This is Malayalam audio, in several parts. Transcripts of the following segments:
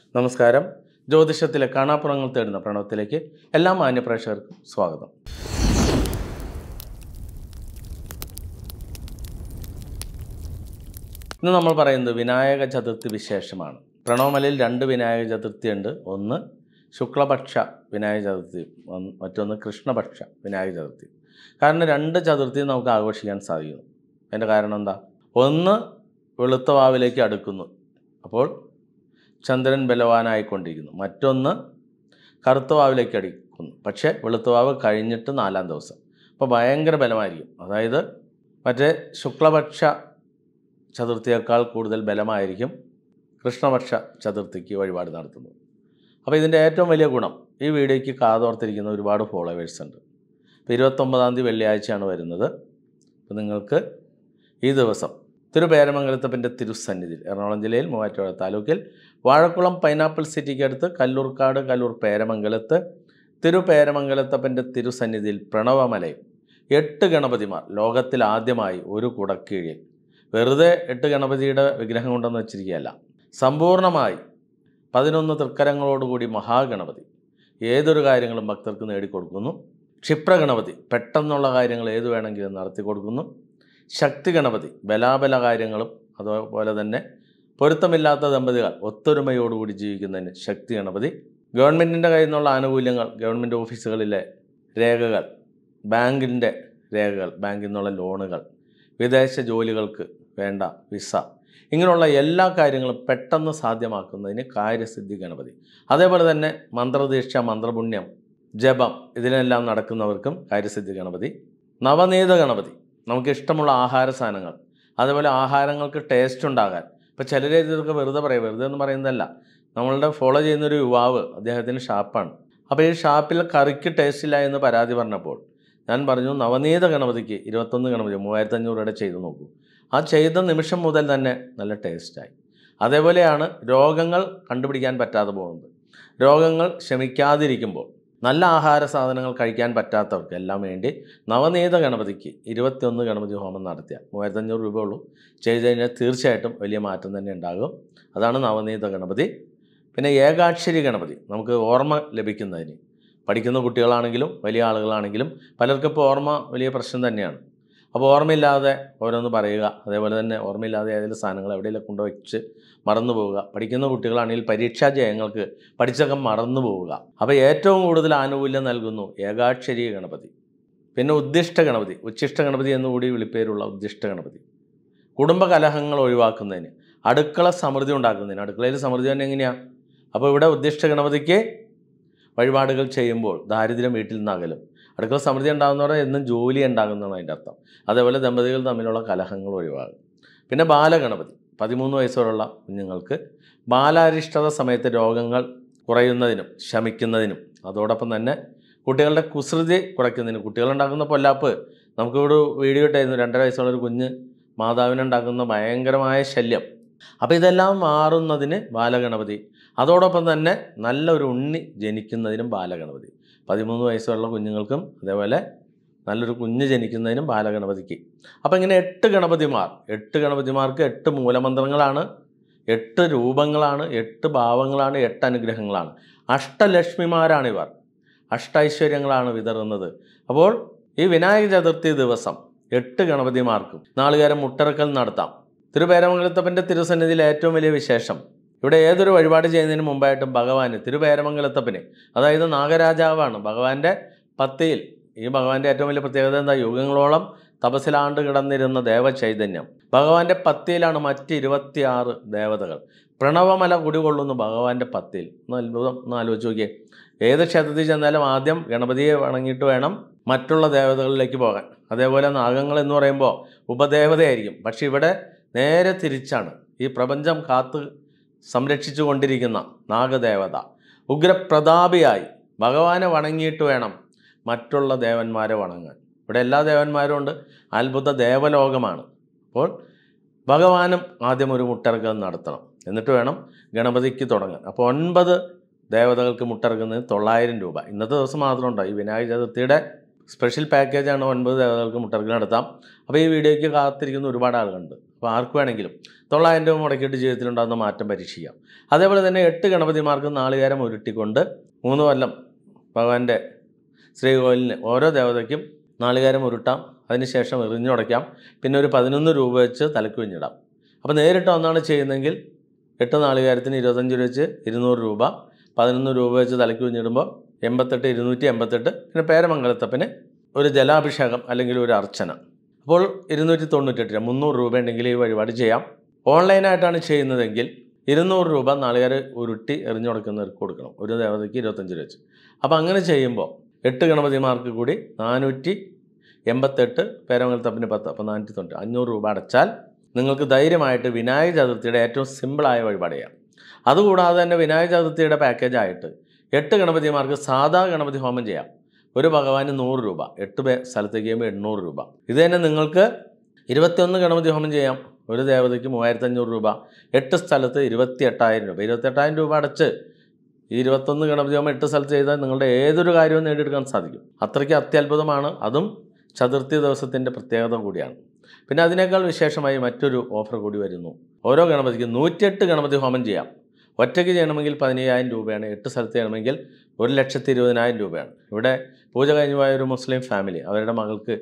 നമസ്കാരം. ജ്യോതിഷത്തിലെ കാണാപ്പുറങ്ങൾ തേടുന്ന പ്രണവത്തിലേക്ക് എല്ലാ മാന്യപ്രേക്ഷകർക്കും സ്വാഗതം. ഇന്ന് നമ്മൾ പറയുന്നത് വിനായക ചതുർത്ഥി വിശേഷമാണ്. പ്രണവമലയിൽ 2 വിനായക ചതുർത്ഥിയുണ്ട്. ഒന്ന് ശുക്ലപക്ഷ വിനായക ചതുർത്ഥി, മറ്റൊന്ന് കൃഷ്ണപക്ഷ വിനായക ചതുർത്ഥി. കാരണം 2 ചതുർത്ഥി നമുക്ക് ആഘോഷിക്കാൻ സാധിക്കുന്നു. അതിൻ്റെ കാരണം എന്താ? ഒന്ന് വെളുത്ത വാവിലേക്ക് അടുക്കുന്നു, അപ്പോൾ ചന്ദ്രൻ ബലവാനായിക്കൊണ്ടിരിക്കുന്നു. മറ്റൊന്ന് കറുത്ത വാവിലേക്ക് അടുക്കുന്നു, പക്ഷേ വെളുത്ത വാവ് കഴിഞ്ഞിട്ട് 4-ാം ദിവസം, അപ്പോൾ ഭയങ്കര ബലമായിരിക്കും. അതായത് മറ്റേ ശുക്ലപക്ഷ ചതുർത്ഥിയേക്കാൾ കൂടുതൽ ബലമായിരിക്കും കൃഷ്ണപക്ഷ ചതുർത്ഥിക്ക് വഴിപാട് നടത്തുന്നത്. അപ്പോൾ ഇതിൻ്റെ ഏറ്റവും വലിയ ഗുണം, ഈ വീഡിയോയ്ക്ക് കാതോർത്തിരിക്കുന്ന ഒരുപാട് ഫോളോവേഴ്സ് ഉണ്ട്. ഇപ്പോൾ 29-ാം തീയതി വെള്ളിയാഴ്ചയാണ് വരുന്നത്. അപ്പോൾ നിങ്ങൾക്ക് ഈ ദിവസം തിരുപേരമംഗലത്തപ്പൻ്റെ തിരുസന്നിധിയിൽ, എറണാകുളം ജില്ലയിൽ മൂവാറ്റുപുഴ താലൂക്കിൽ വാഴക്കുളം പൈനാപ്പിൾ സിറ്റിക്കടുത്ത് കല്ലൂർക്കാട് കല്ലൂർ പേരമംഗലത്ത് തിരുപേരമംഗലത്തപ്പൻ്റെ തിരുസന്നിധിയിൽ പ്രണവമലയിൽ 8 ഗണപതിമാർ ലോകത്തിൽ ആദ്യമായി ഒരു കുടക്കീഴിൽ, വെറുതെ 8 ഗണപതിയുടെ വിഗ്രഹം കൊണ്ടെന്ന് വെച്ചിരിക്കുകയല്ല, സമ്പൂർണ്ണമായി 11 തൃക്കരങ്ങളോടുകൂടി മഹാഗണപതി ഏതൊരു കാര്യങ്ങളും ഭക്തർക്ക് നേടിക്കൊടുക്കുന്നു. ക്ഷിപ്രഗണപതി പെട്ടെന്നുള്ള കാര്യങ്ങൾ ഏത് വേണമെങ്കിലും നടത്തി കൊടുക്കുന്നു. ശക്തി ഗണപതി ബലാബല കാര്യങ്ങളും, അതുപോലെ തന്നെ പൊരുത്തമില്ലാത്ത ദമ്പതികൾ ഒത്തൊരുമയോടുകൂടി ജീവിക്കുന്നതിന് ശക്തി ഗണപതി. ഗവൺമെൻറ്റിൻ്റെ കയ്യിൽ നിന്നുള്ള ആനുകൂല്യങ്ങൾ, ഗവൺമെൻറ് ഓഫീസുകളിലെ രേഖകൾ, ബാങ്കിൻ്റെ രേഖകൾ, ബാങ്കിൽ നിന്നുള്ള ലോണുകൾ, വിദേശ ജോലികൾക്ക് വേണ്ട വിസ, ഇങ്ങനെയുള്ള എല്ലാ കാര്യങ്ങളും പെട്ടെന്ന് സാധ്യമാക്കുന്നതിന് കാര്യസിദ്ധി ഗണപതി. അതേപോലെ തന്നെ മന്ത്രദീക്ഷ, മന്ത്രപുണ്യം, ജപം ഇതിനെല്ലാം നടക്കുന്നവർക്കും കാര്യസിദ്ധി ഗണപതി. നവനീത ഗണപതി നമുക്ക് ഇഷ്ടമുള്ള ആഹാര സാധനങ്ങൾ, അതേപോലെ ആഹാരങ്ങൾക്ക് ടേസ്റ്റ് ഉണ്ടാകാൻ. ഇപ്പോൾ ചിലർ ഇതൊക്കെ വെറുതെ പറയും, വെറുതെ എന്ന് പറയുന്നതല്ല, നമ്മളുടെ ഫോളോ ചെയ്യുന്നൊരു യുവാവ്, അദ്ദേഹത്തിന് ഷാപ്പാണ്. അപ്പോൾ ഈ ഷാപ്പിൽ കറിക്ക് ടേസ്റ്റ് ഇല്ല എന്ന് പരാതി പറഞ്ഞപ്പോൾ ഞാൻ പറഞ്ഞു, നവനീത ഗണപതിക്ക് 21 ഗണപതി 3500 രൂപയുടെ ചെയ്ത് നോക്കൂ. ആ ചെയ്ത നിമിഷം മുതൽ തന്നെ നല്ല ടേസ്റ്റായി. അതേപോലെയാണ് രോഗങ്ങൾ കണ്ടുപിടിക്കാൻ പറ്റാതെ പോകുന്നത്. രോഗങ്ങൾ ശമിക്കാതിരിക്കുമ്പോൾ നല്ല ആഹാര സാധനങ്ങൾ കഴിക്കാൻ പറ്റാത്തവർക്ക് എല്ലാം വേണ്ടി നവനീത ഗണപതിക്ക് 21 ഗണപതി ഹോമം നടത്തിയാൽ 3500 രൂപ ഉള്ളൂ. ചെയ്ത് കഴിഞ്ഞാൽ തീർച്ചയായിട്ടും വലിയ മാറ്റം തന്നെ ഉണ്ടാകും. അതാണ് നവനീത ഗണപതി. പിന്നെ ഏകാക്ഷരി ഗണപതി നമുക്ക് ഓർമ്മ ലഭിക്കുന്നതിന്, പഠിക്കുന്ന കുട്ടികളാണെങ്കിലും വലിയ ആളുകളാണെങ്കിലും പലർക്കും ഇപ്പോൾ ഓർമ്മ വലിയ പ്രശ്നം തന്നെയാണ്. അപ്പോൾ ഓർമ്മയില്ലാതെ ഓരോന്ന് പറയുക, അതേപോലെ തന്നെ ഓർമ്മയില്ലാതെ ഏതെങ്കിലും സാധനങ്ങൾ എവിടെയെങ്കിലും കൊണ്ടുവച്ച് മറന്നു പോവുക. പഠിക്കുന്ന കുട്ടികളാണെങ്കിൽ പരീക്ഷാ ജയങ്ങൾക്ക് പഠിച്ചൊക്കെ മറന്നു പോവുക. അപ്പോൾ ഏറ്റവും കൂടുതൽ ആനുകൂല്യം നൽകുന്നു ഏകാക്ഷരി ഗണപതി. പിന്നെ ഉദ്ദിഷ്ട ഗണപതി, ഉച്ഛിഷ്ട ഗണപതി എന്നുകൂടി വിളിപ്പേരുള്ള ഉദ്ദിഷ്ട ഗണപതി കുടുംബ കലഹങ്ങൾ ഒഴിവാക്കുന്നതിന്, അടുക്കള സമൃദ്ധി ഉണ്ടാക്കുന്നതിന്. അടുക്കളയിൽ സമൃദ്ധി തന്നെ എങ്ങനെയാണ്? അപ്പോൾ ഇവിടെ ഉദ്ദിഷ്ട ഗണപതിക്ക് വഴിപാടുകൾ ചെയ്യുമ്പോൾ ദാരിദ്ര്യം വീട്ടിൽ നിന്ന് അകലും. അടുക്കള സമൃദ്ധി ഉണ്ടാകുന്നവരെ എന്നും ജോലി ഉണ്ടാകുന്നതാണ് അതിൻ്റെ അർത്ഥം. അതേപോലെ ദമ്പതികൾ തമ്മിലുള്ള കലഹങ്ങൾ ഒഴിവാകും. പിന്നെ ബാലഗണപതി 13 വയസ്സുള്ള കുഞ്ഞുങ്ങൾക്ക് ബാലാരിഷ്ടത സമയത്ത് രോഗങ്ങൾ കുറയുന്നതിനും ശമിക്കുന്നതിനും, അതോടൊപ്പം തന്നെ കുട്ടികളുടെ കുസൃതി കുറയ്ക്കുന്നതിനും. കുട്ടികളുണ്ടാക്കുന്ന പൊല്ലാപ്പ് നമുക്കിവിടെ വീഡിയോ ഇട്ടായിരുന്നു. 2.5 വയസ്സുള്ള ഒരു കുഞ്ഞ് മാതാവിനുണ്ടാക്കുന്ന ഭയങ്കരമായ ശല്യം. അപ്പോൾ ഇതെല്ലാം മാറുന്നതിന് ബാലഗണപതി. അതോടൊപ്പം തന്നെ നല്ലൊരു ഉണ്ണി ജനിക്കുന്നതിനും ബാലഗണപതി. 13 വയസ്സുള്ള കുഞ്ഞുങ്ങൾക്കും അതേപോലെ നല്ലൊരു കുഞ്ഞ് ജനിക്കുന്നതിനും ബാലഗണപതിക്ക്. അപ്പോൾ ഇങ്ങനെ 8 ഗണപതിമാർ, 8 ഗണപതിമാർക്ക് 8 മൂലമന്ത്രങ്ങളാണ്, 8 രൂപങ്ങളാണ്, 8 ഭാവങ്ങളാണ്, 8 അനുഗ്രഹങ്ങളാണ്. അഷ്ടലക്ഷ്മിമാരാണിവർ, അഷ്ടൈശ്വര്യങ്ങളാണ് വിതറുന്നത്. അപ്പോൾ ഈ വിനായക ചതുർത്ഥി ദിവസം 8 ഗണപതിമാർക്കും നാളികേരം മുട്ടറക്കൽ നടത്താം. തിരുപേരമംഗലത്തപ്പൻ്റെ തിരുസന്നിധിയിലെ ഏറ്റവും വലിയ വിശേഷം, ഇവിടെ ഏതൊരു വഴിപാട് ചെയ്യുന്നതിന് മുമ്പായിട്ടും ഭഗവാന്, തിരുപേരമംഗലത്തപ്പന്, അതായത് നാഗരാജാവാണ് ഭഗവാന്റെ പത്തിയിൽ. ഈ ഭഗവാന്റെ ഏറ്റവും വലിയ പ്രത്യേകത എന്താ? യുഗങ്ങളോളം തപസ്സിലാണ്ട് കിടന്നിരുന്ന ദേവചൈതന്യം ഭഗവാന്റെ പത്തിയിലാണ്. മറ്റ് 26 ദേവതകൾ പ്രണവമല കുടികൊള്ളുന്നു ഭഗവാന്റെ പത്തിയിൽ. അത്ഭുതം, ഒന്ന് ആലോചിച്ച് നോക്കിയേ. ഏത് ക്ഷേത്രത്തിൽ ചെന്നാലും ആദ്യം ഗണപതിയെ വണങ്ങിയിട്ട് വേണം മറ്റുള്ള ദേവതകളിലേക്ക് പോകാൻ. അതേപോലെ നാഗങ്ങൾ എന്ന് പറയുമ്പോൾ ഉപദേവതയായിരിക്കും. പക്ഷെ ഇവിടെ നേരെ തിരിച്ചാണ്. ഈ പ്രപഞ്ചം കാത്ത് സംരക്ഷിച്ചു കൊണ്ടിരിക്കുന്ന നാഗദേവത ഉഗ്രപ്രതാപിയായി ഭഗവാനെ വണങ്ങിയിട്ട് വേണം മറ്റുള്ള ദേവന്മാരെ വണങ്ങാൻ. ഇവിടെ എല്ലാ ദേവന്മാരും ഉണ്ട്, അത്ഭുത ദേവലോകമാണ്. അപ്പോൾ ഭഗവാനും ആദ്യം ഒരു മുട്ടറക്കൽ നടത്തണം, എന്നിട്ട് വേണം ഗണപതിക്ക് തുടങ്ങാൻ. അപ്പോൾ 9 ദേവതകൾക്ക് മുട്ടറക്കുന്നതിന് 900 രൂപ. ഇന്നത്തെ ദിവസം മാത്രം ഉണ്ടോ ഈ വിനായക ചതുർത്ഥിയുടെ സ്പെഷ്യൽ പാക്കേജാണ് 9 ദേവതകൾക്ക് മുട്ടർക്കിൽ നടത്താം. അപ്പോൾ ഈ വീഡിയോയ്ക്ക് കാത്തിരിക്കുന്ന ഒരുപാട് ആളുകളുണ്ട്. അപ്പോൾ ആർക്ക് വേണമെങ്കിലും 900 രൂപ മുടക്കിയിട്ട് ജീവിതത്തിലുണ്ടാകുന്ന മാറ്റം പരീക്ഷിക്കാം. അതേപോലെ തന്നെ 8 ഗണപതിമാർക്ക് നാളികേരം ഉരുട്ടിക്കൊണ്ട് 3 കൊല്ലം ഭഗവാന്റെ ശ്രീകോവിലിന് ഓരോ ദേവതയ്ക്കും നാളികേരം ഉരുട്ടാം. അതിനുശേഷം എറിഞ്ഞുടയ്ക്കാം. പിന്നെ ഒരു 11 രൂപ വെച്ച് തലക്ക് കുഞ്ഞിടാം. അപ്പോൾ നേരിട്ട് ഒന്നാണ് ചെയ്യുന്നതെങ്കിൽ 8 നാളികേരത്തിന് 25 രൂപ വെച്ച് 200 രൂപ, 11 രൂപ വെച്ച് തലക്ക് കുഞ്ഞിടുമ്പോൾ 88, 288. പിന്നെ പേരമംഗലത്തപ്പന് ഒരു ജലാഭിഷേകം അല്ലെങ്കിൽ ഒരു അർച്ചന. അപ്പോൾ 298 രൂപ, 300 രൂപ ഉണ്ടെങ്കിൽ ഈ വഴിപാട് ചെയ്യാം. ഓൺലൈനായിട്ടാണ് ചെയ്യുന്നതെങ്കിൽ 200 രൂപ നാളികേരം ഉരുട്ടി എറിഞ്ഞുടക്കുന്നവർക്ക് കൊടുക്കണം. ഒരു ദേവതയ്ക്ക് 25 രൂപ വെച്ച്. അപ്പോൾ അങ്ങനെ ചെയ്യുമ്പോൾ 8 ഗണപതിമാർക്ക് കൂടി 488, പേരമംഗലത്തപ്പന് 10, അപ്പോൾ 490, 500 രൂപ അടച്ചാൽ നിങ്ങൾക്ക് ധൈര്യമായിട്ട് വിനായക ചതുർത്ഥിയുടെ ഏറ്റവും സിമ്പിളായ വഴിപാട് ചെയ്യാം. അതുകൂടാതെ തന്നെ വിനായക ചതുർത്ഥിയുടെ പാക്കേജായിട്ട് 8 ഗണപതിമാർക്ക് സാധാ ഗണപതി ഹോമം ചെയ്യാം. ഒരു ഭഗവാന് 100 രൂപ, 8 സ്ഥലത്തേക്ക് ചെയ്യുമ്പോൾ 800 രൂപ. ഇത് തന്നെ നിങ്ങൾക്ക് 21 ഗണപതി ഹോമം ചെയ്യാം. ഒരു ദേവതയ്ക്ക് 3500 രൂപ, 8 സ്ഥലത്ത് 28,000 രൂപ. 28,000 രൂപ അടച്ച് ഈ 21 ഗണപതി ഹോമം 8 സ്ഥലത്ത് ചെയ്താൽ നിങ്ങളുടെ ഏതൊരു കാര്യവും നേടിയെടുക്കാൻ സാധിക്കും. അത്രയ്ക്ക് അത്യത്ഭുതമാണ്. അതും ചതുർത്ഥി ദിവസത്തിൻ്റെ പ്രത്യേകത കൂടിയാണ്. പിന്നെ അതിനേക്കാൾ വിശേഷമായി മറ്റൊരു ഓഫർ കൂടി വരുന്നു. ഓരോ ഗണപതിക്കും 108 ഗണപതി ഹോമം ചെയ്യാം. ഒറ്റയ്ക്ക് ചെയ്യണമെങ്കിൽ 15,000 രൂപയാണ്. 8 സ്ഥലത്ത് ചെയ്യണമെങ്കിൽ 1,20,20,000 രൂപയാണ്. ഇവിടെ പൂജ കഴിഞ്ഞു പോയ ഒരു മുസ്ലിം ഫാമിലി, അവരുടെ മകൾക്ക്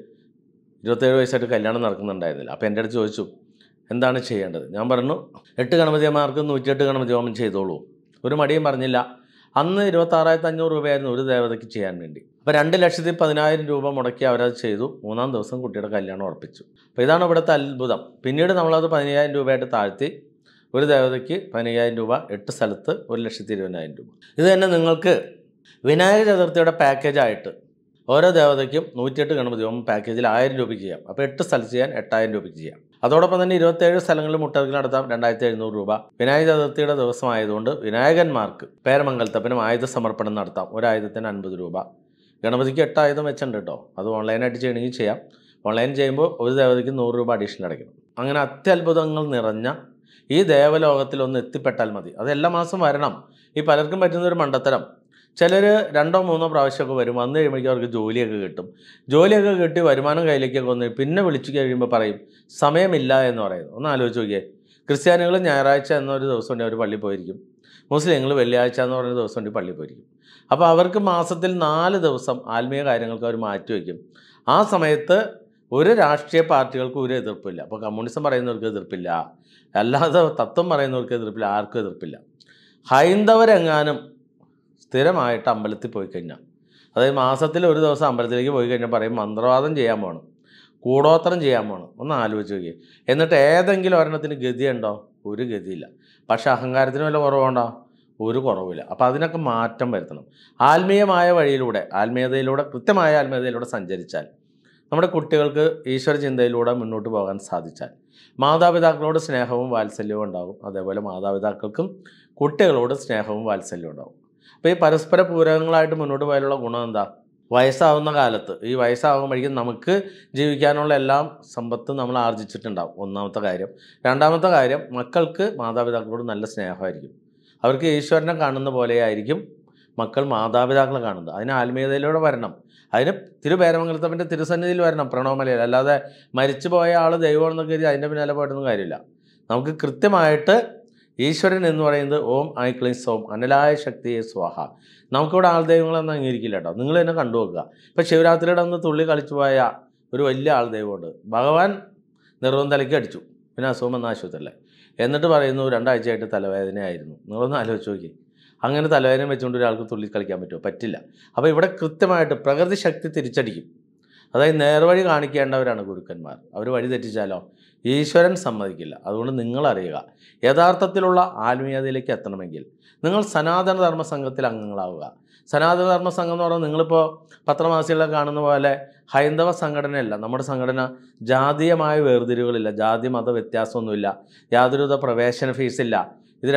27 വയസ്സായിട്ട് കല്യാണം നടക്കുന്നുണ്ടായിരുന്നില്ല. അപ്പോൾ എൻ്റെ അടുത്ത് ചോദിച്ചു എന്താണ് ചെയ്യേണ്ടത്. ഞാൻ പറഞ്ഞു 8 ഗണപതിമാർക്ക് 108 ഗണപതി ഹോമം ചെയ്തോളൂ. ഒരു മടിയും പറഞ്ഞില്ല. അന്ന് 26,500 രൂപയായിരുന്നു ഒരു ദേവതയ്ക്ക് ചെയ്യാൻ വേണ്ടി. അപ്പോൾ 2,10,000 രൂപ മുടക്കി അവരത് ചെയ്തു. 3-ാം ദിവസം കുട്ടിയുടെ കല്യാണം ഉറപ്പിച്ചു. അപ്പോൾ ഇതാണ് ഇവിടുത്തെ അത്ഭുതം. പിന്നീട് നമ്മളത് 15,000 രൂപയായിട്ട് താഴ്ത്തി ഒരു ദേവതയ്ക്ക് 15,000 രൂപ, 8 സ്ഥലത്ത് 1,20,000 രൂപ. ഇത് തന്നെ നിങ്ങൾക്ക് വിനായക ചതുർത്ഥിയുടെ പാക്കേജായിട്ട് ഓരോ ദേവതയ്ക്കും 108 ഗണപതി ഹോമം പാക്കേജിൽ 1000 രൂപയ്ക്ക് ചെയ്യാം. അപ്പോൾ 8 സ്ഥലത്ത് ചെയ്യാൻ 8,000 രൂപയ്ക്ക് ചെയ്യാം. അതോടൊപ്പം തന്നെ 27 സ്ഥലങ്ങളിൽ മുട്ടർക്കിൽ നടത്താം. 2,700 രൂപ. വിനായക ചതുർത്ഥിയുടെ ദിവസമായതുകൊണ്ട് വിനായകന്മാർക്ക് പേരമംഗലത്തപ്പനും ആയുധ സമർപ്പണം നടത്താം. ഒരു ആയുധത്തിന് 50 രൂപ. ഗണപതിക്ക് 8 ആയുധം വെച്ചിട്ടുണ്ട് കേട്ടോ. അത് ഓൺലൈനായിട്ട് ചെയ്യണമെങ്കിൽ ചെയ്യാം. ഓൺലൈൻ ചെയ്യുമ്പോൾ ഒരു ദേവതയ്ക്ക് 100 രൂപ അഡീഷണൽ അടയ്ക്കണം. അങ്ങനെ അത്യത്ഭുതങ്ങൾ നിറഞ്ഞ ഈ ദേവലോകത്തിൽ ഒന്ന് എത്തിപ്പെട്ടാൽ മതി. അത് എല്ലാ മാസം വരണം. ഈ പലർക്കും പറ്റുന്നൊരു മണ്ടത്തരം, ചിലർ 2-3 പ്രാവശ്യമൊക്കെ വരും. വന്നു കഴിയുമ്പോഴേക്കും അവർക്ക് ജോലിയൊക്കെ കിട്ടും. ജോലിയൊക്കെ കിട്ടി വരുമാനം കയ്യിലേക്കൊക്കെ വന്ന് പിന്നെ വിളിച്ചു കഴിയുമ്പോൾ പറയും സമയമില്ല എന്ന് പറയുന്നു. ഒന്ന് ആലോചിച്ച് നോക്കിയേ. ക്രിസ്ത്യാനികൾ ഞായറാഴ്ച എന്നൊരു ദിവസം ഉണ്ടെങ്കിൽ അവർ പള്ളിയിൽ പോയിരിക്കും. മുസ്ലിങ്ങൾ വെള്ളിയാഴ്ച എന്ന് പറയുന്ന ദിവസം ഉണ്ടെങ്കിൽ പള്ളിയിൽ പോയിരിക്കും. അപ്പോൾ അവർക്ക് മാസത്തിൽ 4 ദിവസം ആത്മീയ കാര്യങ്ങൾക്ക് അവർ മാറ്റിവെക്കും. ആ സമയത്ത് ഒരു രാഷ്ട്രീയ പാർട്ടികൾക്ക് ഒരു എതിർപ്പില്ല. അപ്പോൾ കമ്മ്യൂണിസം പറയുന്നവർക്ക് എതിർപ്പില്ല, അല്ലാതെ തത്വം പറയുന്നവർക്ക് എതിർപ്പില്ല, ആർക്കും എതിർപ്പില്ല. ഹൈന്ദവരെങ്ങാനും സ്ഥിരമായിട്ട് അമ്പലത്തിൽ പോയി കഴിഞ്ഞാൽ, അതായത് മാസത്തിൽ ഒരു ദിവസം അമ്പലത്തിലേക്ക് പോയി കഴിഞ്ഞാൽ പറയും മന്ത്രവാദം ചെയ്യാൻ പോകണം, കൂടോത്രം ചെയ്യാൻ പോകണം. ഒന്ന് ആലോചിച്ച് നോക്കിയേ. എന്നിട്ട് ഏതെങ്കിലും ഒരെണ്ണത്തിന് ഗതിയുണ്ടോ? ഒരു ഗതിയില്ല. പക്ഷേ അഹങ്കാരത്തിന് വല്ല കുറവുണ്ടോ? ഒരു കുറവില്ല. അപ്പോൾ അതിനൊക്കെ മാറ്റം വരുത്തണം. ആത്മീയമായ വഴിയിലൂടെ, കൃത്യമായ ആത്മീയതയിലൂടെ സഞ്ചരിച്ചാൽ, നമ്മുടെ കുട്ടികൾക്ക് ഈശ്വര ചിന്തയിലൂടെ മുന്നോട്ട് പോകാൻ സാധിച്ചാൽ മാതാപിതാക്കളോട് സ്നേഹവും വാത്സല്യവും ഉണ്ടാകും. അതേപോലെ മാതാപിതാക്കൾക്കും കുട്ടികളോട് സ്നേഹവും വാത്സല്യവും ഉണ്ടാകും. അപ്പോൾ ഈ പരസ്പര പൂരകങ്ങളായിട്ട് മുന്നോട്ട് പോയാലുള്ള ഗുണം എന്താ? വയസ്സാവുന്ന കാലത്ത്, ഈ വയസ്സാകുമ്പോഴേക്കും നമുക്ക് ജീവിക്കാനുള്ള എല്ലാം സമ്പത്തും നമ്മൾ ആർജിച്ചിട്ടുണ്ടാകും. ഒന്നാമത്തെ കാര്യം. രണ്ടാമത്തെ കാര്യം, മക്കൾക്ക് മാതാപിതാക്കളോട് നല്ല സ്നേഹമായിരിക്കും. അവർക്ക് ഈശ്വരനെ കാണുന്ന പോലെയായിരിക്കും മക്കൾ മാതാപിതാക്കളെ കാണുന്നത്. അതിന് ആത്മീയതയിലൂടെ വരണം. അതിന് തിരുപേരമംഗലത്തപ്പൻ്റെ തിരുസന്നിധിയിൽ വരണം, പ്രണവമലയിൽ. അല്ലാതെ മരിച്ചു പോയ ആൾ ദൈവമാണെന്നൊക്കെ കരുതി അതിൻ്റെ പിന്നാലെ പോയിട്ടൊന്നും കാര്യമില്ല. നമുക്ക് കൃത്യമായിട്ട് ഈശ്വരൻ എന്ന് പറയുന്നത് ഓം ഐ ക്ലീൻ സോം അനലായ ശക്തിയെ സ്വാഹ. നമുക്കിവിടെ ആൾ ദൈവങ്ങളൊന്നും അംഗീകരിക്കില്ല കേട്ടോ. നിങ്ങൾ തന്നെ കണ്ടു നോക്കുക. ഇപ്പം ശിവരാത്രിയുടെ ഒന്ന് തുള്ളി കളിച്ചു പോയ ഒരു വലിയ ആൾ ദൈവമുണ്ട്. ഭഗവാൻ നെറുകം തലയ്ക്ക് അടിച്ചു, പിന്നെ അസുഖം വന്ന ആശുപത്രിയല്ലേ. എന്നിട്ട് പറയുന്നു 2 ആഴ്ചയായിട്ട് തലവേദനയായിരുന്നു. നിങ്ങളൊന്ന് ആലോചിച്ച് നോക്കി. അങ്ങനെ തലവേദന വെച്ചുകൊണ്ട് ഒരാൾക്ക് തുള്ളി കളിക്കാൻ പറ്റുമോ? പറ്റില്ല. അപ്പോൾ ഇവിടെ കൃത്യമായിട്ട് പ്രകൃതി ശക്തി തിരിച്ചടിക്കും. അതായത് നേർവഴി കാണിക്കേണ്ടവരാണ് ഗുരുക്കന്മാർ. അവർ വഴി തെറ്റിച്ചാലോ ഈശ്വരൻ സമ്മതിക്കില്ല. അതുകൊണ്ട് നിങ്ങളറിയുക, യഥാർത്ഥത്തിലുള്ള ആത്മീയതയിലേക്ക് എത്തണമെങ്കിൽ നിങ്ങൾ സനാതന ധർമ്മ സംഘത്തിൽ അംഗങ്ങളാവുക. സനാതന ധർമ്മ സംഘം എന്ന് പറഞ്ഞാൽ നിങ്ങളിപ്പോൾ പത്രമാസികളെ കാണുന്ന പോലെ ഹൈന്ദവ സംഘടനയല്ല. നമ്മുടെ സംഘടന ജാതീയമായ വേർതിരിവുകളില്ല, ജാതി മത വ്യത്യാസമൊന്നുമില്ല, യാതൊരുവിധ പ്രവേശന ഫീസില്ല. ഇത്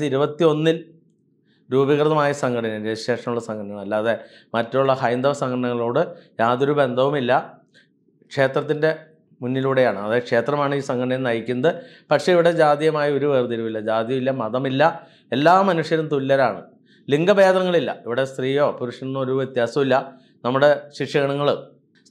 2021 രൂപീകൃതമായ സംഘടന, രജിസ്ട്രേഷനുള്ള സംഘടന, അല്ലാതെ മറ്റുള്ള ഹൈന്ദവ സംഘടനകളോട് യാതൊരു ബന്ധവുമില്ല. ക്ഷേത്രത്തിൻ്റെ മുന്നിലൂടെയാണ്, അതായത് ക്ഷേത്രമാണ് ഈ സംഘടനയെ നയിക്കുന്നത്. പക്ഷേ ഇവിടെ ജാതീയമായ ഒരു വേർതിരിവില്ല, ജാതിയില്ല, മതമില്ല, എല്ലാ മനുഷ്യരും തുല്യരാണ്. ലിംഗഭേദങ്ങളില്ല. ഇവിടെ സ്ത്രീയോ പുരുഷനോ ഒരു വ്യത്യാസമില്ല. നമ്മുടെ ശിക്ഷകണങ്ങൾ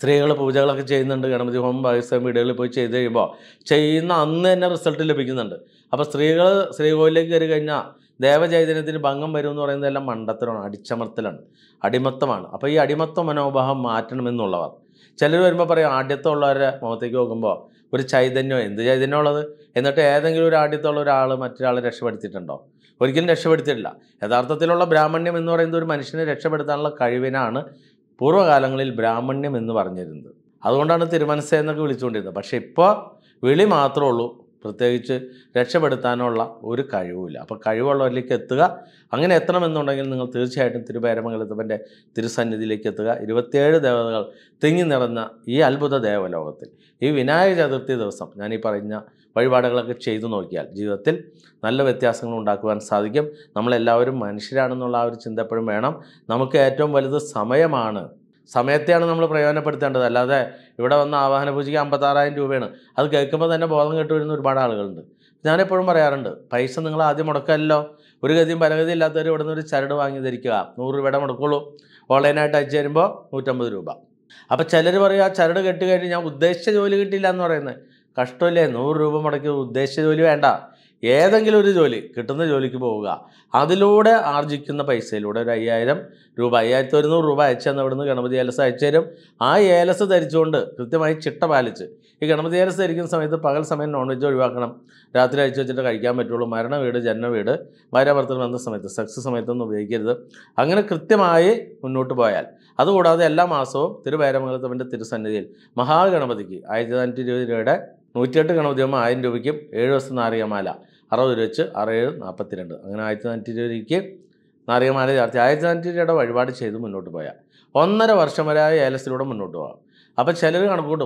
സ്ത്രീകൾ പൂജകളൊക്കെ ചെയ്യുന്നുണ്ട്, ഗണപതി ഹോമം ഭാഗസ്ഥ വീടുകളിൽ പോയി ചെയ്ത് കഴിയുമ്പോൾ ചെയ്യുന്ന അന്ന് തന്നെ റിസൾട്ട് ലഭിക്കുന്നുണ്ട്. അപ്പോൾ സ്ത്രീകൾ ശ്രീകോവിലേക്ക് കയറി കഴിഞ്ഞാൽ ദേവചൈതന്യത്തിന് ഭംഗം വരും എന്ന് പറയുന്നതെല്ലാം മണ്ടത്തരമാണ്, അടിച്ചമർത്തലാണ്, അടിമത്തമാണ്. അപ്പോൾ ഈ അടിമത്ത മനോഭാവം മാറ്റണമെന്നുള്ളവർ ചിലർ വരുമ്പോൾ പറയും ആഢ്യത്തമുള്ളവരുടെ മുഖത്തേക്ക് നോക്കുമ്പോൾ ഒരു ചൈതന്യം, എന്ത് ചൈതന്യം ഉള്ളത്? എന്നിട്ട് ഏതെങ്കിലും ഒരു ആഢ്യത്തുള്ള ഒരാൾ മറ്റൊരാളെ രക്ഷപ്പെടുത്തിയിട്ടുണ്ടോ? ഒരിക്കലും രക്ഷപ്പെടുത്തിയിട്ടില്ല. യഥാർത്ഥത്തിലുള്ള ബ്രാഹ്മണ്യം എന്ന് പറയുന്നത് ഒരു മനുഷ്യനെ രക്ഷപ്പെടുത്താനുള്ള കഴിവിനാണ് പൂർവ്വകാലങ്ങളിൽ ബ്രാഹ്മണ്യം എന്ന് പറഞ്ഞിരുന്നത്. അതുകൊണ്ടാണ് തിരുമനസ്സേ എന്നൊക്കെ വിളിച്ചുകൊണ്ടിരുന്നത്. പക്ഷേ ഇപ്പോൾ വിളി മാത്രമേ ഉള്ളൂ, പ്രത്യേകിച്ച് രക്ഷപ്പെടുത്താനുള്ള ഒരു കഴിവുമില്ല. അപ്പോൾ കഴിവുള്ളവരിലേക്ക് എത്തുക. അങ്ങനെ എത്തണമെന്നുണ്ടെങ്കിൽ നിങ്ങൾ തീർച്ചയായിട്ടും തിരുവേരമംഗലത്തപ്പൻ്റെ തിരുസന്നിധിയിലേക്ക് എത്തുക. 27 ദേവതകൾ തിങ്ങി നിറഞ്ഞ ഈ അത്ഭുത ദേവലോകത്തിൽ ഈ വിനായക ചതുർത്ഥി ദിവസം ഞാൻ ഈ പറഞ്ഞ വഴിപാടുകളൊക്കെ ചെയ്തു നോക്കിയാൽ ജീവിതത്തിൽ നല്ല വ്യത്യാസങ്ങൾ ഉണ്ടാക്കുവാൻ സാധിക്കും. നമ്മളെല്ലാവരും മനുഷ്യരാണെന്നുള്ള ആ ഒരു ചിന്ത എപ്പോഴും വേണം. നമുക്ക് ഏറ്റവും വലുത് സമയമാണ്. സമയത്തെയാണ് നമ്മൾ പ്രയോജനപ്പെടുത്തേണ്ടത്. അല്ലാതെ ഇവിടെ വന്ന ആവാഹന പൂജയ്ക്ക് 56,000 രൂപയാണ്. അത് കേൾക്കുമ്പോൾ തന്നെ ബോധം കെട്ട് വരുന്ന ഒരുപാട് ആളുകളുണ്ട്. ഞാനെപ്പോഴും പറയാറുണ്ട്, പൈസ നിങ്ങൾ ആദ്യം മുടക്കമല്ലോ. ഒരു ഗതിയും പരഗതി ഇല്ലാത്തവർ ഇവിടെ നിന്ന് ഒരു ചരട് വാങ്ങി ധരിക്കുക. 100 രൂപയുടെ മുടക്കുള്ളൂ. ഓൺലൈനായിട്ട് അയച്ചു തരുമ്പോൾ 150 രൂപ. അപ്പോൾ ചിലർ പറയും ആ ചരട് കെട്ട് കഴിഞ്ഞ് ഞാൻ ഉദ്ദേശിച്ച ജോലി കിട്ടിയില്ല എന്ന് പറയുന്നത്. കഷ്ടമില്ലേ? 100 രൂപ മുടക്കി ഉദ്ദേശിച്ച ജോലി വേണ്ട, ഏതെങ്കിലും ഒരു ജോലി, കിട്ടുന്ന ജോലിക്ക് പോവുക. അതിലൂടെ ആർജിക്കുന്ന പൈസയിലൂടെ ഒരു 5,000 രൂപ, 5,100 രൂപ അയച്ചു തന്ന ഇവിടുന്ന് ഗണപതി ഏലസ് അയച്ചു തരും. ആ ഏലസ് ധരിച്ചുകൊണ്ട് കൃത്യമായി ചിട്ട പാലിച്ച്, ഈ ഗണപതി ഏലസ് ധരിക്കുന്ന സമയത്ത് പകൽ സമയം നോൺ വെജ് ഒഴിവാക്കണം. രാത്രി അയച്ചു വെച്ചിട്ട് കഴിക്കാൻ പറ്റുള്ളൂ. മരണ വീട്, ജന്മ വീട്, ഭാര്യാഭർത്തൃ ബന്ധ സമയത്ത്, സെക്സ് സമയത്തൊന്നും ഉപയോഗിക്കരുത്. അങ്ങനെ കൃത്യമായി മുന്നോട്ട് പോയാൽ, അതുകൂടാതെ എല്ലാ മാസവും തിരുവേരമംഗലത്തപ്പൻ്റെ തിരുസന്നിധിയിൽ മഹാഗണപതിക്ക് 1,420 രൂപയുടെ 108 ഗണപതി ഹോമം 1000 രൂപയ്ക്കും 7 ദിവസം നാരികമാല 60 രൂപ വെച്ച് 6,742 അങ്ങനെ 1,420 രൂപയ്ക്ക് നാരികമാല ചാർത്തി 1,420 രൂപയുടെ വഴിപാട് ചെയ്ത് മുന്നോട്ട് പോയാൽ 1.5 വർഷം വരെ ഏലസിലൂടെ മുന്നോട്ട് പോകാം. അപ്പോൾ ചിലർ കണക്കൂട്ടും,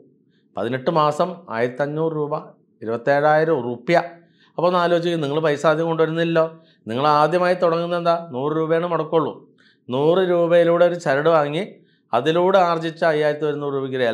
18 മാസം 1,500 രൂപ, 27,000 റുപ്യ. അപ്പോൾ ഒന്ന് ആലോചിക്കും, നിങ്ങൾ പൈസ ആദ്യം കൊണ്ടുവരുന്നില്ലല്ലോ. നിങ്ങൾ ആദ്യമായി തുടങ്ങുന്നത് എന്താ? 100 രൂപയാണ് മുടക്കുള്ളൂ. 100 രൂപയിലൂടെ ഒരു ചരട് വാങ്ങി അതിലൂടെ ആർജിച്ച 5,100 രൂപയ്ക്ക്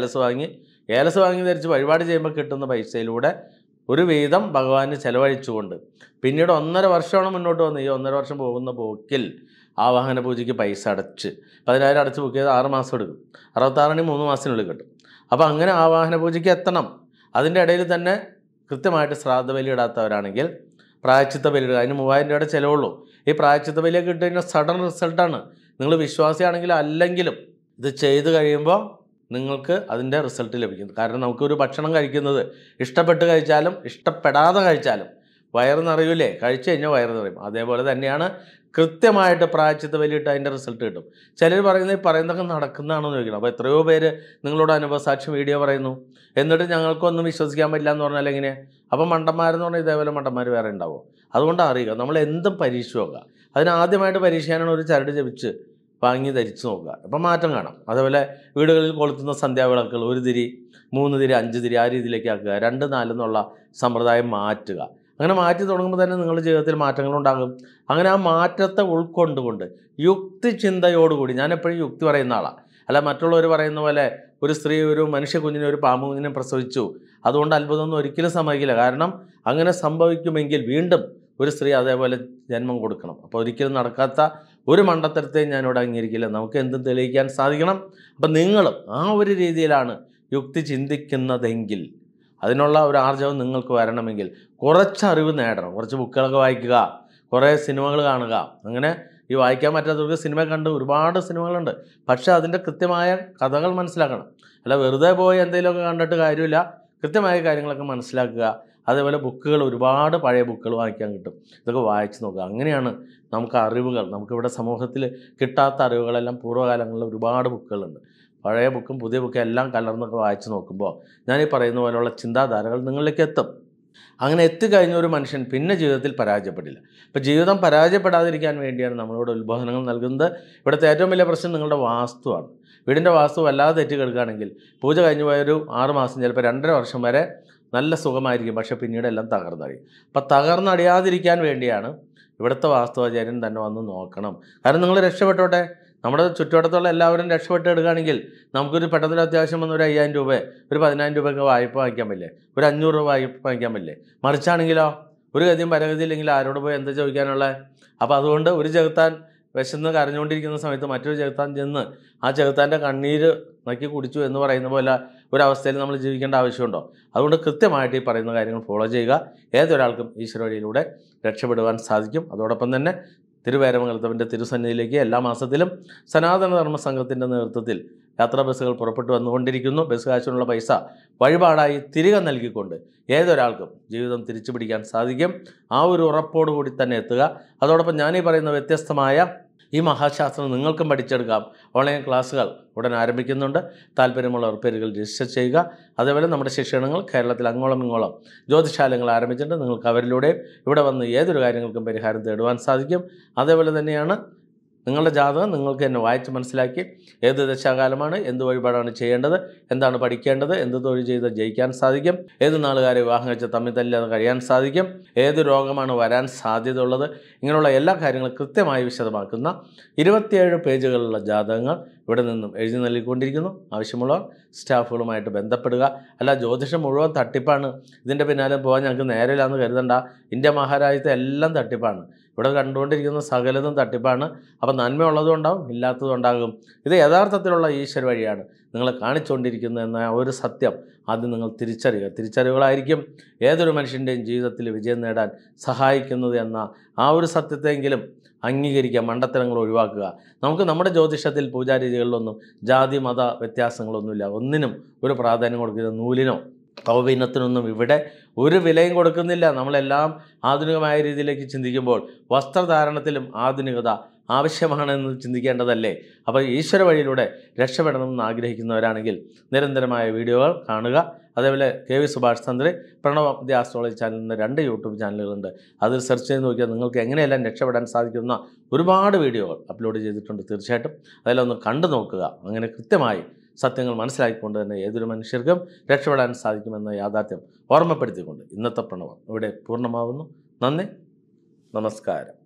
ഏലസ് വാങ്ങി ധരിച്ച് വഴിപാട് ചെയ്യുമ്പോൾ കിട്ടുന്ന പൈസയിലൂടെ ഒരു വീതം ഭഗവാന് ചിലവഴിച്ചുകൊണ്ട് പിന്നീട് 1.5 വർഷമാണ് മുന്നോട്ട് വന്നത്. ഈ 1.5 വർഷം പോകുന്ന പോക്കിൽ ആവാഹന പൂജയ്ക്ക് പൈസ അടച്ച് 10,000 അടച്ച് ബുക്ക് ചെയ്ത് 6 മാസം എടുക്കും. 66 3 മാസത്തിനുള്ളിൽ കിട്ടും. അപ്പോൾ അങ്ങനെ ആവാഹന പൂജയ്ക്ക് എത്തണം. അതിൻ്റെ ഇടയിൽ തന്നെ കൃത്യമായിട്ട് ശ്രാദ്ധ ബലി ഇടാത്തവരാണെങ്കിൽ പ്രായശ്ചിത്ത ബലി ഇടുക. അതിന് 3,000 രൂപയുടെ ചിലവുള്ളൂ. ഈ പ്രായശ്ചിത്ത ബലിയൊക്കെ ഇട്ട് കഴിഞ്ഞാൽ സഡൻ റിസൾട്ടാണ്. നിങ്ങൾ വിശ്വാസിയാണെങ്കിലും അല്ലെങ്കിലും ഇത് ചെയ്ത് കഴിയുമ്പോൾ നിങ്ങൾക്ക് അതിൻ്റെ റിസൾട്ട് ലഭിക്കും. കാരണം നമുക്കൊരു ഭക്ഷണം കഴിക്കുന്നത് ഇഷ്ടപ്പെട്ട് കഴിച്ചാലും ഇഷ്ടപ്പെടാതെ കഴിച്ചാലും വയറ് നിറയൂലേ? കഴിച്ചു കഴിഞ്ഞാൽ വയറ് നിറയും. അതേപോലെ തന്നെയാണ് കൃത്യമായിട്ട് പ്രായശ്ചിത്ത ബലിയിട്ട് അതിൻ്റെ റിസൾട്ട് കിട്ടും. ചിലർ പറയുന്നതൊക്കെ നടക്കുന്നതാണെന്ന് ചോദിക്കണം. അപ്പോൾ എത്രയോ പേര് നിങ്ങളോട് അനുഭവസാക്ഷി വീഡിയോ പറയുന്നു, എന്നിട്ട് ഞങ്ങൾക്കൊന്നും വിശ്വസിക്കാൻ പറ്റില്ല എന്ന് പറഞ്ഞാൽ എങ്ങനെയാണ്? അപ്പോൾ മണ്ടന്മാരെന്ന് പറഞ്ഞാൽ ഇതേപോലെ മണ്ടന്മാർ വേറെ ഉണ്ടാവും. അതുകൊണ്ട് അറിയുക, നമ്മൾ എന്തും പരീക്ഷിച്ച് നോക്കുക. അതിനാദ്യമായിട്ട് പരീക്ഷിക്കാനാണ് ഒരു ചരട് ജപിച്ച് വാങ്ങി ധരിച്ച് നോക്കുക. അപ്പം മാറ്റം കാണാം. അതേപോലെ വീടുകളിൽ കൊളുത്തുന്ന സന്ധ്യാവിളക്കുകൾ 1 തിരി, 3 തിരി, 5 തിരി ആ രീതിയിലേക്ക് ആക്കുക. 2, 4 എന്നുള്ള സമ്പ്രദായം മാറ്റുക. അങ്ങനെ മാറ്റി തുടങ്ങുമ്പോൾ തന്നെ നിങ്ങളുടെ ജീവിതത്തിൽ മാറ്റങ്ങളുണ്ടാകും. അങ്ങനെ ആ മാറ്റത്തെ ഉൾക്കൊണ്ടുകൊണ്ട് യുക്തി ചിന്തയോടുകൂടി, ഞാൻ എപ്പോഴും യുക്തി പറയുന്ന ആളാണ്, അല്ല മറ്റുള്ളവർ പറയുന്ന പോലെ ഒരു സ്ത്രീ ഒരു മനുഷ്യ കുഞ്ഞിനെ ഒരു പാമ്പ് കുഞ്ഞിനെ പ്രസവിച്ചു അതുകൊണ്ട് അത്ഭുതമൊന്നും ഒരിക്കലും സംഭവിക്കില്ല. കാരണം അങ്ങനെ സംഭവിക്കുമെങ്കിൽ വീണ്ടും ഒരു സ്ത്രീ അതേപോലെ ജന്മം കൊടുക്കണം. അപ്പോൾ ഒരിക്കലും നടക്കാത്ത ഒരു മണ്ടത്തരത്തെയും ഞാനിവിടെ അംഗീകരിക്കില്ല. നമുക്ക് എന്തും തെളിയിക്കാൻ സാധിക്കണം. അപ്പം നിങ്ങളും ആ ഒരു രീതിയിലാണ് യുക്തി ചിന്തിക്കുന്നതെങ്കിൽ അതിനുള്ള ഒരു ആർജവം നിങ്ങൾക്ക് വരണമെങ്കിൽ കുറച്ച് അറിവ് നേടണം. കുറച്ച് ബുക്കുകളൊക്കെ വായിക്കുക, കുറേ സിനിമകൾ കാണുക. അങ്ങനെ ഈ വായിക്കാൻ പറ്റാത്തവർക്ക് സിനിമ കണ്ട് ഒരുപാട് സിനിമകളുണ്ട്. പക്ഷേ അതിൻ്റെ കൃത്യമായ കഥകൾ മനസ്സിലാക്കണം. അല്ല വെറുതെ പോയി എന്തെങ്കിലുമൊക്കെ കണ്ടിട്ട് കാര്യമില്ല. കൃത്യമായ കാര്യങ്ങളൊക്കെ മനസ്സിലാക്കുക. അതേപോലെ ബുക്കുകൾ, ഒരുപാട് പഴയ ബുക്കുകൾ വായിക്കാൻ കിട്ടും. ഇതൊക്കെ വായിച്ച് നോക്കുക. അങ്ങനെയാണ് നമുക്ക് അറിവുകൾ, നമുക്കിവിടെ സമൂഹത്തിൽ കിട്ടാത്ത അറിവുകളെല്ലാം പൂർവ്വകാലങ്ങളിൽ ഒരുപാട് ബുക്കുകളുണ്ട്. പഴയ ബുക്കും പുതിയ ബുക്കും എല്ലാം കലർന്നൊക്കെ വായിച്ച് നോക്കുമ്പോൾ ഞാൻ ഈ പറയുന്ന പോലെയുള്ള ചിന്താധാരകൾ നിങ്ങളിലേക്ക് എത്തും. അങ്ങനെ എത്തിക്കഴിഞ്ഞ ഒരു മനുഷ്യൻ പിന്നെ ജീവിതത്തിൽ പരാജയപ്പെടില്ല. ഇപ്പോൾ ജീവിതം പരാജയപ്പെടാതിരിക്കാൻ വേണ്ടിയാണ് നമ്മളിവിടെ ഉത്ബോധനങ്ങൾ നൽകുന്നത്. ഇവിടുത്തെ ഏറ്റവും വലിയ പ്രശ്നം നിങ്ങളുടെ വാസ്തുവാണ്. വീടിൻ്റെ വാസ്തു വല്ലാതെ തെറ്റിക്കെടുക്കുകയാണെങ്കിൽ പൂജ കഴിഞ്ഞ് പോയൊരു 6 മാസം, ചിലപ്പോൾ 2.5 വർഷം വരെ നല്ല സുഖമായിരിക്കും. പക്ഷേ പിന്നീട് എല്ലാം തകർന്നടിയും. അപ്പം തകർന്നടിയാതിരിക്കാൻ വേണ്ടിയാണ് ഇവിടുത്തെ വാസ്തുവാചാര്യൻ തന്നെ വന്ന് നോക്കണം. കാരണം നിങ്ങൾ രക്ഷപ്പെട്ടോട്ടെ. നമ്മുടെ ചുറ്റുവട്ടത്തുള്ള എല്ലാവരും രക്ഷപ്പെട്ട് എടുക്കുകയാണെങ്കിൽ നമുക്കൊരു പെട്ടെന്നൊരു അത്യാവശ്യം വന്ന ഒരു 5,000 രൂപ, ഒരു 10,000 രൂപയൊക്കെ വായ്പ വാങ്ങിക്കാൻ പറ്റില്ലേ? ഒരു 500 രൂപ വായ്പ വാങ്ങിക്കാൻ പറ്റില്ലേ? മറിച്ചാണെങ്കിലോ ഒരു ഗതിയും പരഗതിയില്ലെങ്കിൽ ആരോട് പോയി എന്താ ചോദിക്കാനുള്ളത്? അപ്പോൾ അതുകൊണ്ട് ഒരു ചെകുത്താൻ വിശന്ന് കരഞ്ഞുകൊണ്ടിരിക്കുന്ന സമയത്ത് മറ്റൊരു ചെകുത്താൻ ചെന്ന് ആ ചെകുത്താൻ്റെ കണ്ണീര് നക്കി കുടിച്ചു എന്ന് പറയുന്ന പോലെ ഒരവസ്ഥയിൽ നമ്മൾ ജീവിക്കേണ്ട ആവശ്യമുണ്ടോ? അതുകൊണ്ട് കൃത്യമായിട്ട് ഈ പറയുന്ന കാര്യങ്ങൾ ഫോളോ ചെയ്യുക. ഏതൊരാൾക്കും ഈശ്വര വഴിയിലൂടെ രക്ഷപ്പെടുവാൻ സാധിക്കും. അതോടൊപ്പം തന്നെ തിരുവേരമംഗലത്തവൻ്റെ തിരുസന്നിധിയിലേക്ക് എല്ലാ മാസത്തിലും സനാതന ധർമ്മ സംഘത്തിൻ്റെ നേതൃത്വത്തിൽ യാത്രാ ബസ്സുകൾ പുറപ്പെട്ടു വന്നുകൊണ്ടിരിക്കുന്നു. ബസ് കാശിനുള്ള പൈസ വഴിപാടായി തിരികെ നൽകിക്കൊണ്ട് ഏതൊരാൾക്കും ജീവിതം തിരിച്ചു പിടിക്കാൻ സാധിക്കും. ആ ഒരു ഉറപ്പോടുകൂടി തന്നെ എത്തുക. അതോടൊപ്പം ഞാനീ പറയുന്ന വ്യത്യസ്തമായ ഈ മഹാശാസ്ത്രം നിങ്ങൾക്കും പഠിച്ചെടുക്കാം. ഓൺലൈൻ ക്ലാസ്സുകൾ ഉടൻ ആരംഭിക്കുന്നുണ്ട്. താല്പര്യമുള്ളവർ പേരുകൾ രജിസ്റ്റർ ചെയ്യുക. അതേപോലെ നമ്മുടെ ശിക്ഷണങ്ങൾ കേരളത്തിൽ അങ്ങോളം ഇങ്ങോളം ജ്യോതിശാലങ്ങൾ ആരംഭിച്ചിട്ടുണ്ട്. നിങ്ങൾക്ക് അവരിലൂടെയും ഇവിടെ വന്ന് ഏതൊരു കാര്യങ്ങൾക്കും പരിഹാരം തേടുവാൻ സാധിക്കും. അതേപോലെ തന്നെയാണ് നിങ്ങളുടെ ജാതകം നിങ്ങൾക്ക് തന്നെ വായിച്ച് മനസ്സിലാക്കി ഏത് ദശാകാലമാണ്, എന്ത് വഴിപാടാണ് ചെയ്യേണ്ടത്, എന്താണ് പഠിക്കേണ്ടത്, എന്ത് തൊഴിൽ ചെയ്ത് ജയിക്കാൻ സാധിക്കും, ഏത് നാളുകാരെ വിവാഹം കഴിച്ച് തമ്മിൽ തല്ലാതെ കഴിയാൻ സാധിക്കും, ഏത് രോഗമാണ് വരാൻ സാധ്യതയുള്ളത്, ഇങ്ങനെയുള്ള എല്ലാ കാര്യങ്ങളും കൃത്യമായി വിശദമാക്കുന്ന 27 പേജുകളുള്ള ജാതകങ്ങൾ ഇവിടെ നിന്നും എഴുതി നൽകിക്കൊണ്ടിരിക്കുന്നു. ആവശ്യമുള്ളവർ സ്റ്റാഫുകളുമായിട്ട് ബന്ധപ്പെടുക. അല്ല ജ്യോതിഷം മുഴുവൻ തട്ടിപ്പാണ്, ഇതിൻ്റെ പിന്നാലെ പോകാൻ ഞങ്ങൾക്ക് നേരെയില്ലാന്ന് കരുതണ്ട. ഇന്ത്യ മഹാരാജ്യത്തെ എല്ലാം തട്ടിപ്പാണ്. ഇവിടെ കണ്ടുകൊണ്ടിരിക്കുന്ന സകലതും തട്ടിപ്പാണ്. അപ്പം നന്മയുള്ളതും ഉണ്ടാകും, ഇല്ലാത്തതും ഉണ്ടാകും. ഇത് യഥാർത്ഥത്തിലുള്ള ഈശ്വര വഴിയാണ് നിങ്ങൾ കാണിച്ചുകൊണ്ടിരിക്കുന്നത് എന്ന ഒരു സത്യം ആദ്യം നിങ്ങൾ തിരിച്ചറിയുക. തിരിച്ചറിവുകളായിരിക്കും ഏതൊരു മനുഷ്യൻ്റെയും ജീവിതത്തിൽ വിജയം നേടാൻ സഹായിക്കുന്നത് എന്ന ആ ഒരു സത്യത്തെങ്കിലും അംഗീകരിക്കുക. മണ്ടത്തരങ്ങൾ ഒഴിവാക്കുക. നമുക്ക് നമ്മുടെ ജ്യോതിഷത്തിൽ പൂജാരീതികളിലൊന്നും ജാതി മത വ്യത്യാസങ്ങളൊന്നുമില്ല. ഒന്നിനും ഒരു പ്രാധാന്യം കൊടുക്കില്ല. നൂലിനോ തൗബീനത്തിനൊന്നും ഇവിടെ ഒരു വിലയും കൊടുക്കുന്നില്ല. നമ്മളെല്ലാം ആധുനികമായ രീതിയിലേക്ക് ചിന്തിക്കുമ്പോൾ വസ്ത്രധാരണത്തിലും ആധുനികത ആവശ്യമാണെന്ന് ചിന്തിക്കേണ്ടതല്ലേ? അപ്പോൾ ഈശ്വര വഴിയിലൂടെ രക്ഷപ്പെടണമെന്ന് ആഗ്രഹിക്കുന്നവരാണെങ്കിൽ നിരന്തരമായ വീഡിയോകൾ കാണുക. അതേപോലെ KV സുഭാഷ് തന്ത്രി പ്രണവ് ആസ്ട്രോളജി ചാനലിൻ്റെ 2 യൂട്യൂബ് ചാനലുകളുണ്ട്. അതിൽ സെർച്ച് ചെയ്ത് നോക്കിയാൽ നിങ്ങൾക്ക് എങ്ങനെയെല്ലാം രക്ഷപ്പെടാൻ സാധിക്കുന്ന ഒരുപാട് വീഡിയോകൾ അപ്ലോഡ് ചെയ്തിട്ടുണ്ട്. തീർച്ചയായിട്ടും അതെല്ലാം ഒന്ന് കണ്ടു നോക്കുക. അങ്ങനെ കൃത്യമായി സത്യങ്ങൾ മനസ്സിലാക്കിക്കൊണ്ട് തന്നെ ഏതൊരു മനുഷ്യർക്കും രക്ഷപ്പെടാൻ സാധിക്കുമെന്ന യാഥാർത്ഥ്യം ഓർമ്മപ്പെടുത്തിക്കൊണ്ട് ഇന്നത്തെ പ്രണവം ഇവിടെ പൂർണ്ണമാവുന്നു. നന്ദി, നമസ്കാരം.